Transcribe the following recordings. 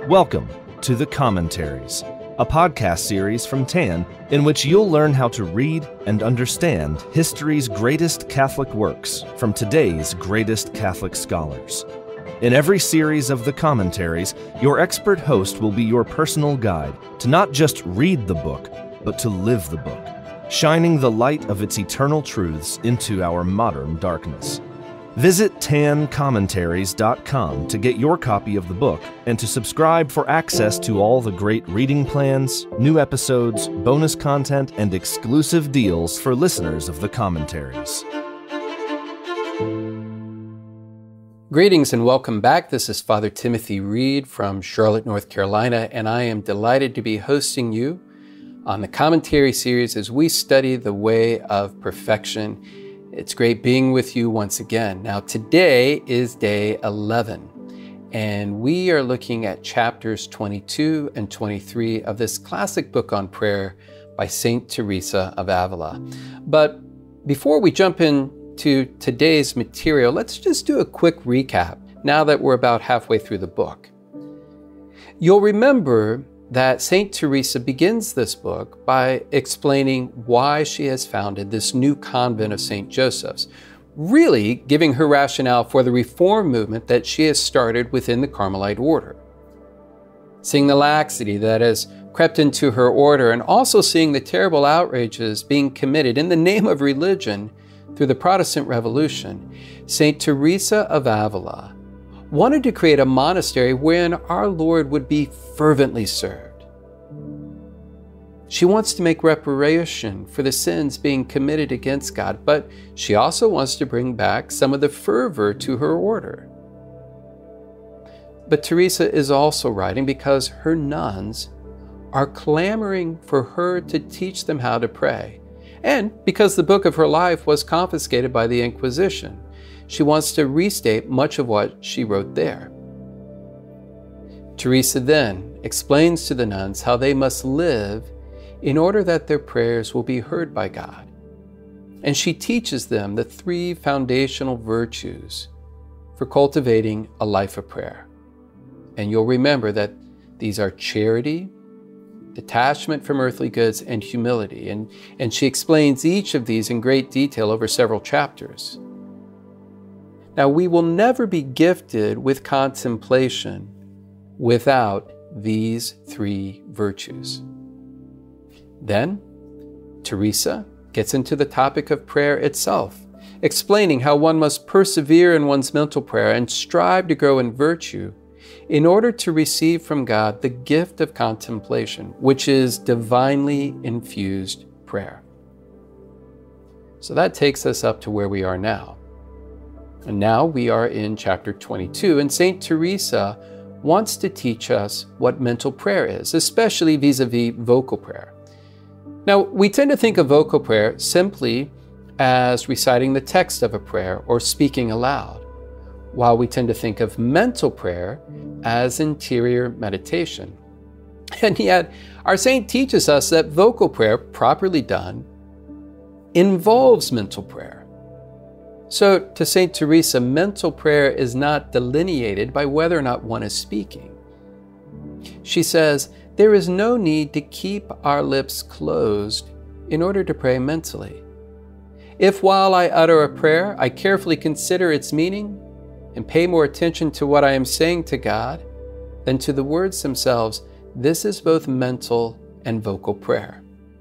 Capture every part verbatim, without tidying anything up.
Welcome to the Commentaries, a podcast series from T A N in which you'll learn how to read and understand history's greatest Catholic works from today's greatest Catholic scholars. In every series of the Commentaries, your expert host will be your personal guide to not just read the book, but to live the book, shining the light of its eternal truths into our modern darkness. Visit tan commentaries dot com to get your copy of the book and to subscribe for access to all the great reading plans, new episodes, bonus content, and exclusive deals for listeners of the Commentaries. Greetings and welcome back. This is Father Timothy Reid from Charlotte, North Carolina, and I am delighted to be hosting you on the Commentary series as we study the way of perfection. It's great being with you once again. Now, today is day eleven, and we are looking at chapters twenty-two and twenty-three of this classic book on prayer by Saint Teresa of Avila. But before we jump into today's material, let's just do a quick recap now that we're about halfway through the book. You'll remember that Saint Teresa begins this book by explaining why she has founded this new convent of Saint Joseph's, really giving her rationale for the reform movement that she has started within the Carmelite order. Seeing the laxity that has crept into her order and also seeing the terrible outrages being committed in the name of religion through the Protestant Revolution, Saint Teresa of Avila wanted to create a monastery wherein our Lord would be fervently served. She wants to make reparation for the sins being committed against God, but she also wants to bring back some of the fervor to her order. But Teresa is also writing because her nuns are clamoring for her to teach them how to pray, and because the book of her life was confiscated by the Inquisition. She wants to restate much of what she wrote there. Teresa then explains to the nuns how they must live in order that their prayers will be heard by God. And she teaches them the three foundational virtues for cultivating a life of prayer. And you'll remember that these are charity, detachment from earthly goods, and humility. And, and she explains each of these in great detail over several chapters. Now, we will never be gifted with contemplation without these three virtues. Then, Teresa gets into the topic of prayer itself, explaining how one must persevere in one's mental prayer and strive to grow in virtue in order to receive from God the gift of contemplation, which is divinely infused prayer. So that takes us up to where we are now. And now we are in chapter twenty-two, and Saint Teresa wants to teach us what mental prayer is, especially vis-a-vis vocal prayer. Now, we tend to think of vocal prayer simply as reciting the text of a prayer or speaking aloud, while we tend to think of mental prayer as interior meditation. And yet, our saint teaches us that vocal prayer, properly done, involves mental prayer. So, to Saint Teresa, mental prayer is not delineated by whether or not one is speaking. She says, there is no need to keep our lips closed in order to pray mentally. If while I utter a prayer, I carefully consider its meaning and pay more attention to what I am saying to God than to the words themselves, this is both mental and vocal prayer.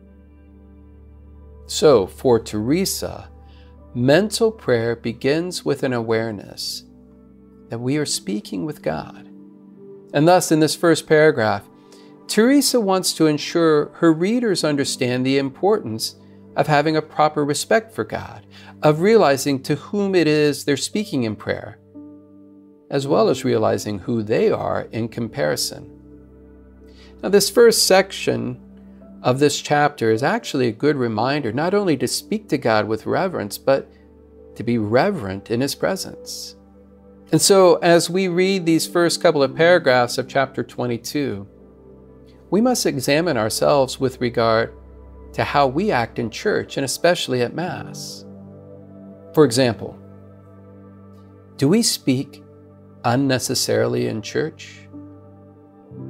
So, for Teresa, mental prayer begins with an awareness that we are speaking with God. And thus, in this first paragraph, Teresa wants to ensure her readers understand the importance of having a proper respect for God, of realizing to whom it is they're speaking in prayer, as well as realizing who they are in comparison. Now, this first section of this chapter is actually a good reminder not only to speak to God with reverence, but to be reverent in His presence. And so, as we read these first couple of paragraphs of chapter twenty-two, we must examine ourselves with regard to how we act in church, and especially at Mass. For example, do we speak unnecessarily in church?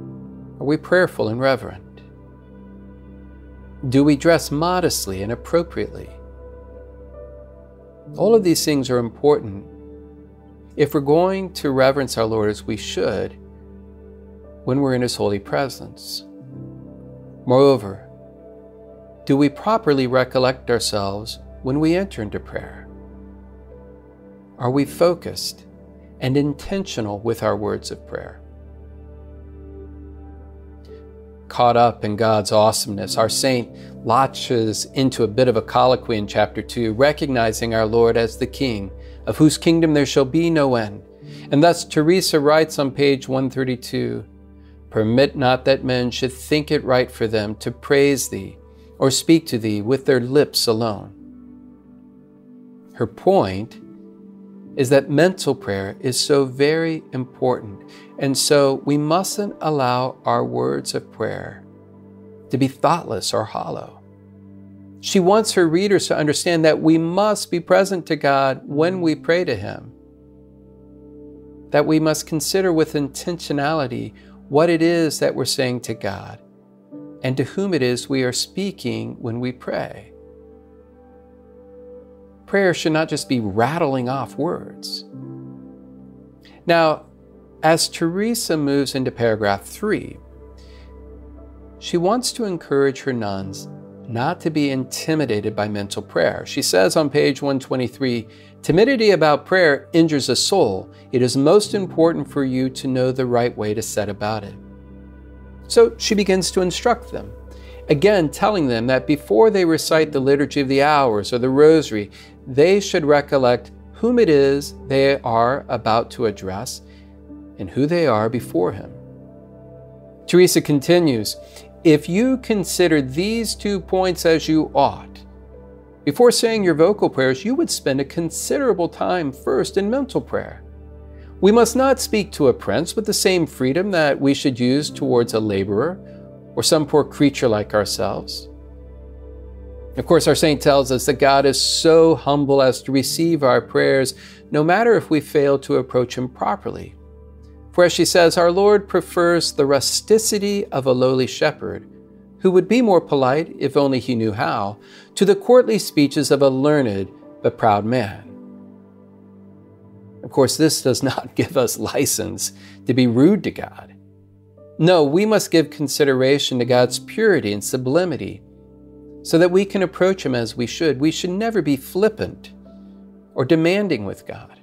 Are we prayerful and reverent? Do we dress modestly and appropriately? All of these things are important if we're going to reverence our Lord as we should when we're in His holy presence. Moreover, do we properly recollect ourselves when we enter into prayer? Are we focused and intentional with our words of prayer? Caught up in God's awesomeness, our saint launches into a bit of a colloquy in chapter two, recognizing our Lord as the King, of whose kingdom there shall be no end. And thus Teresa writes on page one thirty-two, "Permit not that men should think it right for them to praise thee or speak to thee with their lips alone." Her point is that mental prayer is so very important, and so we mustn't allow our words of prayer to be thoughtless or hollow. She wants her readers to understand that we must be present to God when we pray to Him, that we must consider with intentionality what it is that we're saying to God and to whom it is we are speaking when we pray. Prayer should not just be rattling off words. Now, as Teresa moves into paragraph three, she wants to encourage her nuns not to be intimidated by mental prayer. She says on page one twenty-three, "Timidity about prayer injures a soul. It is most important for you to know the right way to set about it." So she begins to instruct them, again telling them that before they recite the Liturgy of the Hours or the Rosary, they should recollect whom it is they are about to address and who they are before Him. Teresa continues, "If you consider these two points as you ought, before saying your vocal prayers, you would spend a considerable time first in mental prayer. We must not speak to a prince with the same freedom that we should use towards a laborer or some poor creature like ourselves." Of course, our saint tells us that God is so humble as to receive our prayers, no matter if we fail to approach Him properly. For as she says, our Lord prefers the rusticity of a lowly shepherd, who would be more polite if only he knew how, to the courtly speeches of a learned but proud man. Of course, this does not give us license to be rude to God. No, we must give consideration to God's purity and sublimity, so that we can approach Him as we should. We should never be flippant or demanding with God.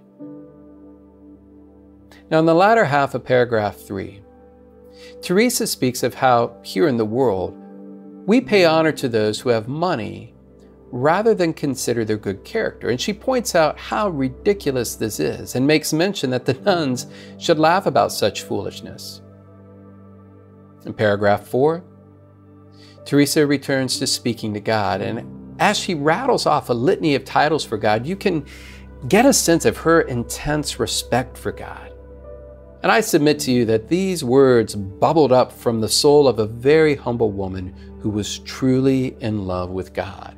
Now, in the latter half of paragraph three, Teresa speaks of how, here in the world, we pay honor to those who have money rather than consider their good character. And she points out how ridiculous this is and makes mention that the nuns should laugh about such foolishness. In paragraph four, Teresa returns to speaking to God, and as she rattles off a litany of titles for God, you can get a sense of her intense respect for God. And I submit to you that these words bubbled up from the soul of a very humble woman who was truly in love with God.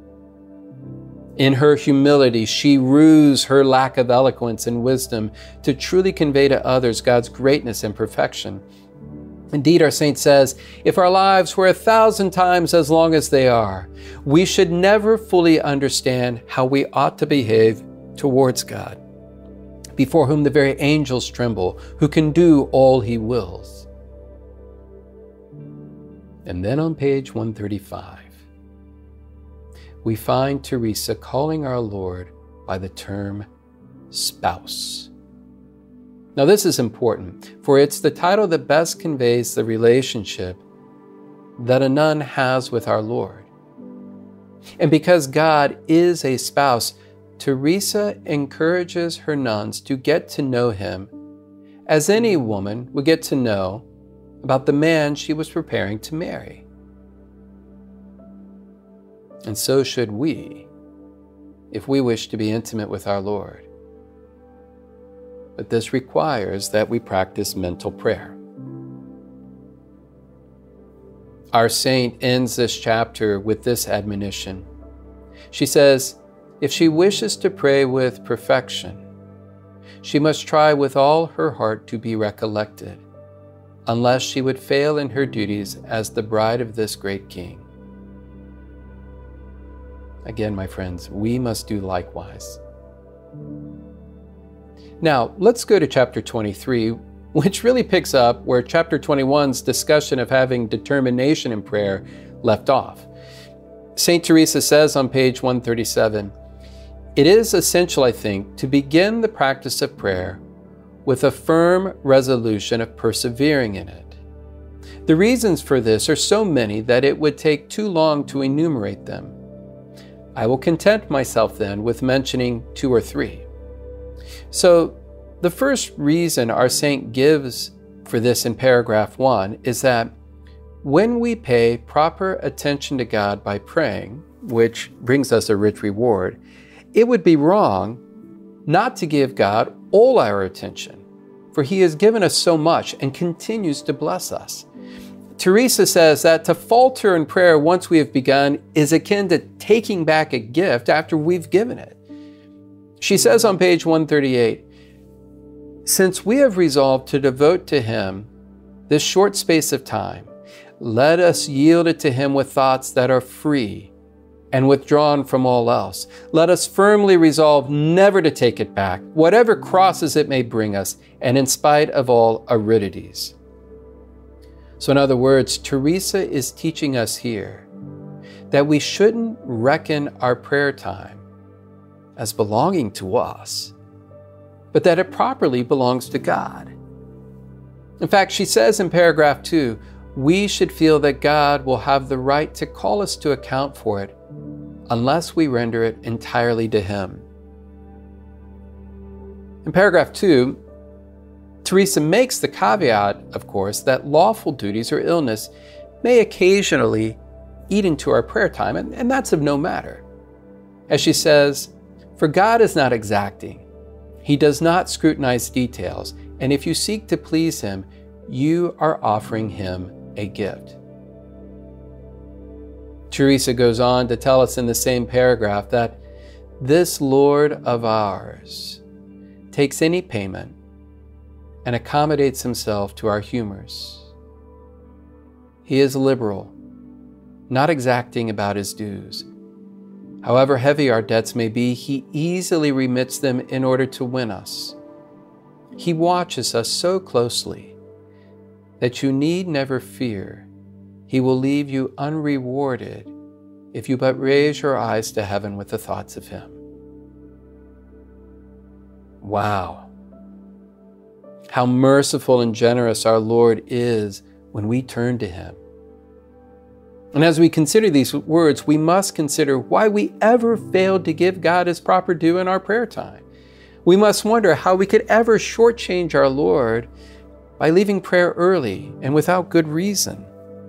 In her humility, she rues her lack of eloquence and wisdom to truly convey to others God's greatness and perfection. Indeed, our saint says, if our lives were a thousand times as long as they are, we should never fully understand how we ought to behave towards God, before whom the very angels tremble, who can do all He wills. And then on page one thirty-five, we find Teresa calling our Lord by the term spouse. Now this is important, for it's the title that best conveys the relationship that a nun has with our Lord. And because God is a spouse, Teresa encourages her nuns to get to know Him as any woman would get to know about the man she was preparing to marry. And so should we, if we wish to be intimate with our Lord. But this requires that we practice mental prayer. Our saint ends this chapter with this admonition. She says, if she wishes to pray with perfection, she must try with all her heart to be recollected, unless she would fail in her duties as the bride of this great king. Again, my friends, we must do likewise. Now, let's go to chapter twenty-three, which really picks up where chapter twenty-one's discussion of having determination in prayer left off. Saint Teresa says on page one thirty-seven, "It is essential, I think, to begin the practice of prayer with a firm resolution of persevering in it. The reasons for this are so many that it would take too long to enumerate them. I will content myself then with mentioning two or three. So, the first reason our saint gives for this in paragraph one is that when we pay proper attention to God by praying, which brings us a rich reward, it would be wrong not to give God all our attention, for He has given us so much and continues to bless us. Teresa says that to falter in prayer once we have begun is akin to taking back a gift after we've given it. She says on page one thirty-eight, "Since we have resolved to devote to Him this short space of time, let us yield it to Him with thoughts that are free and withdrawn from all else. Let us firmly resolve never to take it back, whatever crosses it may bring us, and in spite of all aridities." So in other words, Teresa is teaching us here that we shouldn't reckon our prayer time as belonging to us, but that it properly belongs to God. In fact, she says in paragraph two, we should feel that God will have the right to call us to account for it unless we render it entirely to Him. In paragraph two, Teresa makes the caveat, of course, that lawful duties or illness may occasionally eat into our prayer time, and, and that's of no matter. As she says, "For God is not exacting. He does not scrutinize details, and if you seek to please Him, you are offering Him a gift." Teresa goes on to tell us in the same paragraph that this Lord of ours takes any payment and accommodates Himself to our humors. He is liberal, not exacting about His dues. However heavy our debts may be, He easily remits them in order to win us. He watches us so closely that you need never fear He will leave you unrewarded if you but raise your eyes to heaven with the thoughts of Him. Wow! How merciful and generous our Lord is when we turn to Him. And as we consider these words, we must consider why we ever failed to give God His proper due in our prayer time. We must wonder how we could ever shortchange our Lord by leaving prayer early and without good reason.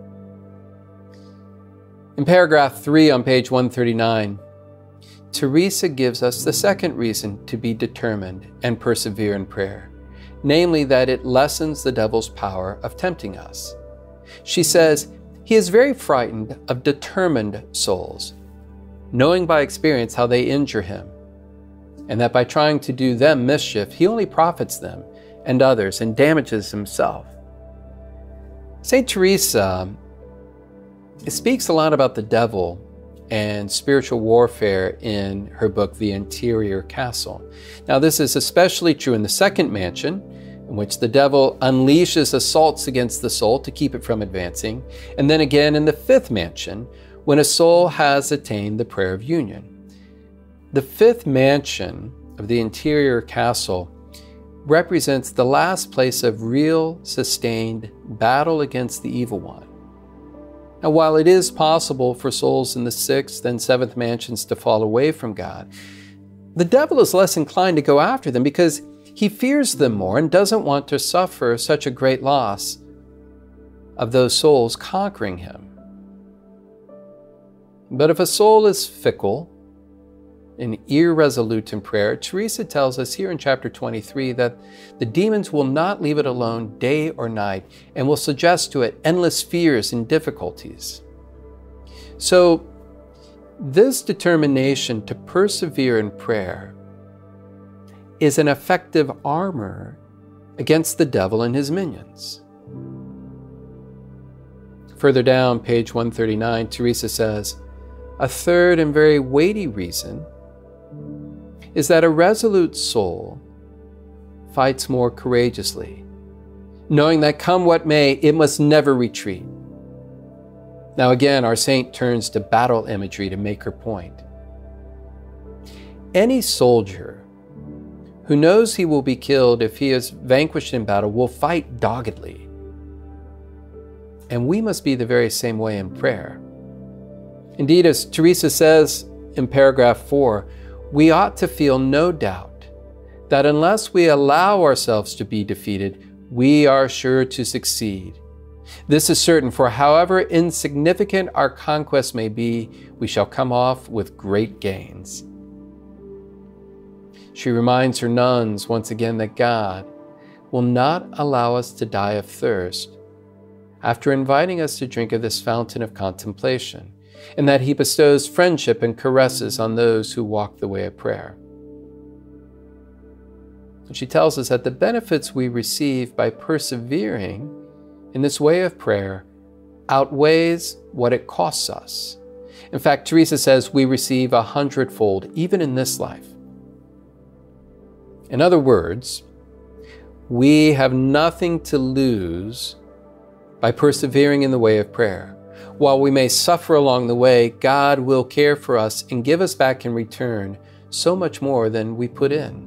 In paragraph three on page one thirty-nine, Teresa gives us the second reason to be determined and persevere in prayer, namely that it lessens the devil's power of tempting us. She says, he is very frightened of determined souls, knowing by experience how they injure him, and that by trying to do them mischief, he only profits them and others and damages himself. Saint Teresa speaks a lot about the devil and spiritual warfare in her book, The Interior Castle. Now, this is especially true in the second mansion, in which the devil unleashes assaults against the soul to keep it from advancing, and then again in the fifth mansion, when a soul has attained the prayer of union. The fifth mansion of the interior castle represents the last place of real, sustained battle against the evil one. Now, while it is possible for souls in the sixth and seventh mansions to fall away from God, the devil is less inclined to go after them because he fears them more and doesn't want to suffer such a great loss of those souls conquering him. But if a soul is fickle and irresolute in prayer, Teresa tells us here in chapter twenty-three that the demons will not leave it alone day or night and will suggest to it endless fears and difficulties. So this determination to persevere in prayer is an effective armor against the devil and his minions. Further down, page one thirty-nine, Teresa says, "A third and very weighty reason is that a resolute soul fights more courageously, knowing that come what may, it must never retreat." Now again, our saint turns to battle imagery to make her point. Any soldier who knows he will be killed if he is vanquished in battle will fight doggedly. And we must be the very same way in prayer. Indeed, as Teresa says in paragraph four, we ought to feel no doubt that unless we allow ourselves to be defeated, we are sure to succeed. This is certain, for however insignificant our conquest may be, we shall come off with great gains. She reminds her nuns once again that God will not allow us to die of thirst after inviting us to drink of this fountain of contemplation, and that He bestows friendship and caresses on those who walk the way of prayer. And she tells us that the benefits we receive by persevering in this way of prayer outweighs what it costs us. In fact, Teresa says we receive a hundredfold, even in this life. In other words, we have nothing to lose by persevering in the way of prayer. While we may suffer along the way, God will care for us and give us back in return so much more than we put in.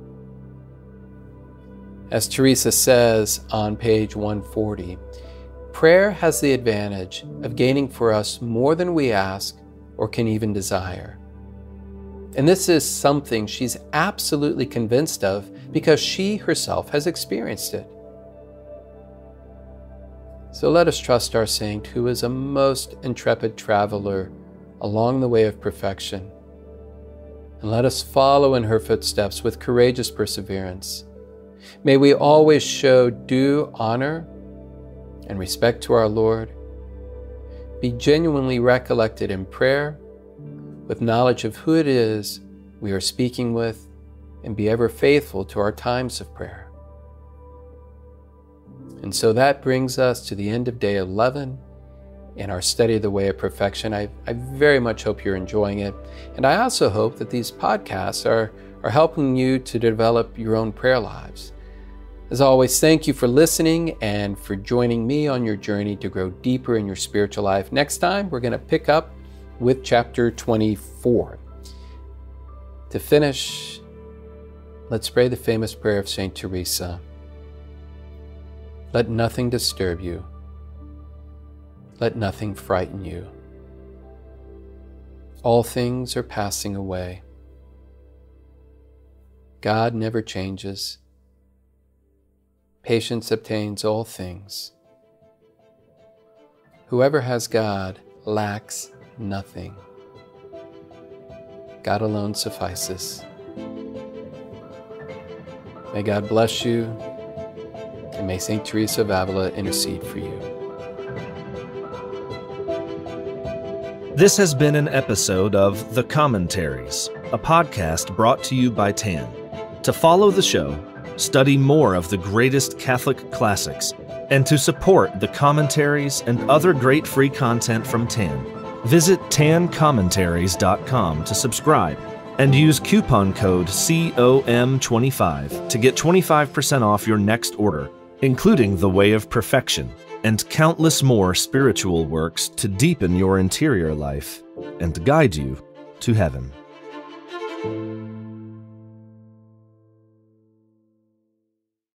As Teresa says on page one forty, prayer has the advantage of gaining for us more than we ask or can even desire. And this is something she's absolutely convinced of because she herself has experienced it. So let us trust our saint, who is a most intrepid traveler along the way of perfection, and let us follow in her footsteps with courageous perseverance. May we always show due honor and respect to our Lord, be genuinely recollected in prayer, with knowledge of who it is we are speaking with, and be ever faithful to our times of prayer. And so that brings us to the end of day eleven in our study of the way of perfection. I, I very much hope you're enjoying it. And I also hope that these podcasts are, are helping you to develop your own prayer lives. As always, thank you for listening and for joining me on your journey to grow deeper in your spiritual life. Next time, we're going to pick up with chapter twenty-four. To finish, let's pray the famous prayer of Saint Teresa. Let nothing disturb you. Let nothing frighten you. All things are passing away. God never changes. Patience obtains all things. Whoever has God lacks nothing. God alone suffices. May God bless you, and may Saint Teresa of Avila intercede for you. This has been an episode of The Commentaries, a podcast brought to you by Tan. To follow the show, study more of the greatest Catholic classics, and to support the commentaries and other great free content from Tan, visit tan commentaries dot com to subscribe and use coupon code C O M twenty-five to get twenty-five percent off your next order, including The Way of Perfection and countless more spiritual works to deepen your interior life and guide you to heaven.